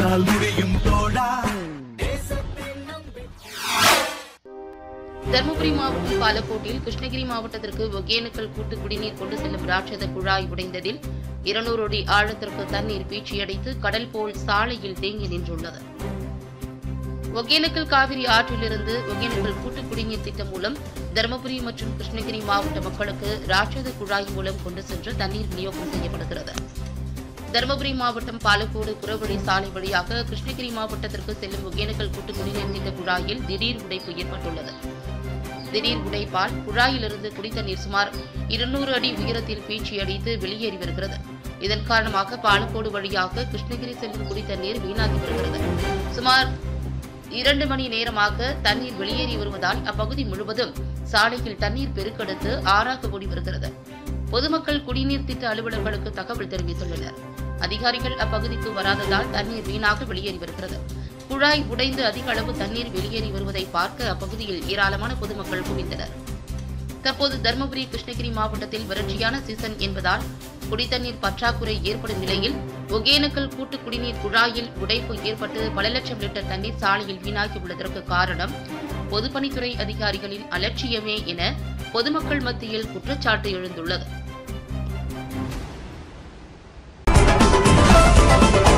உன்னால் முடியும் தோழா. தருமபுரி மாவட்டம் பாலக்கோட்டில் கிருஷ்ணகிரி மாவட்டத்திற்கு ஒகேனக்கல் கூட்டு குடிநீர் கொண்டு செல்லும் ராட்சத குழாய் உடைந்ததில் 200 அடி ஆழத்திற்கு தண்ணீர் பீச்சியடைத்து கடல் போல் சாலையில் தேங்கி நின்றுள்ளது. ஒகேனக்கல் காவிரி ஆற்றிலிருந்து ஒகேனக்கல் கூட்டு குடிநீர் திட்டம் மூலம் தருமபுரி மற்றும் கிருஷ்ணகிரி மாவட்ட மக்களுக்கு ராட்சத குழாய் மூலம் கொண்டு சென்று தண்ணீர் விநியோகம் செய்யப்படுகிறது. தருமபுரி மாவட்டம் பாலக்கோடு புறவழி சாலை வழியாக கிருஷ்ணகிரி மாவட்டத்திற்கு செல்லும் ஒகேனக்கல் கூட்டு குடிநீர் திட்ட குழாயில் திடீர் உடைப்பு ஏற்பட்டுள்ளது. திடீர் உடைப்பால் குழாயிலிருந்து குடித்தண்ணீர் சுமார் 200 அடி உயரத்தில் பீச்சியடித்து வெளியேறி வருகிறது. இதன் காரணமாக பாலக்கோடு வழியாக கிருஷ்ணகிரி செல்லும் குடித்தண்ணீர் வீணாகி வருகிறது. சுமார் 2 மணி நேரமாக தண்ணீர் வெளியேறி வருவதால் அப்பகுதி முழுவதும் சாலையில் தண்ணீர் பெருக்கெடுத்து ஆறாக ஓடி வருகிறது. பொதுமக்கள் குடிநீர் திட்ட அலுவலர்களுக்கு தகவல் தெரிவித்துள்ளனர். அதிகாரிகள் அப்பகுதிக்கு வராததால் தண்ணீர் வீணாக வெளியேறி வருகிறது. குழாய் உடைந்து அதிக அளவு தண்ணீர் வெளியேறி வருவதை பார்க்க அப்பகுதியில் ஏராளமான பொதுமக்கள் குவிந்தனர். தற்போது தருமபுரி கிருஷ்ணகிரி மாவட்டத்தில் வறட்சியான சீசன் என்பதால் குடித்தண்ணீர் பற்றாக்குறை ஏற்படும் நிலையில் ஒகேனக்கல் கூட்டு குடிநீர் குழாயில் உடைப்பு ஏற்பட்டு பல லட்சம் லிட்டர் தண்ணீர் சாலையில் வீணாகியுள்ளதற்கு காரணம் பொதுப்பணித்துறை அதிகாரிகளின் அலட்சியமே என பொதுமக்கள் மத்தியில் குற்றச்சாட்டு எழுந்துள்ளது.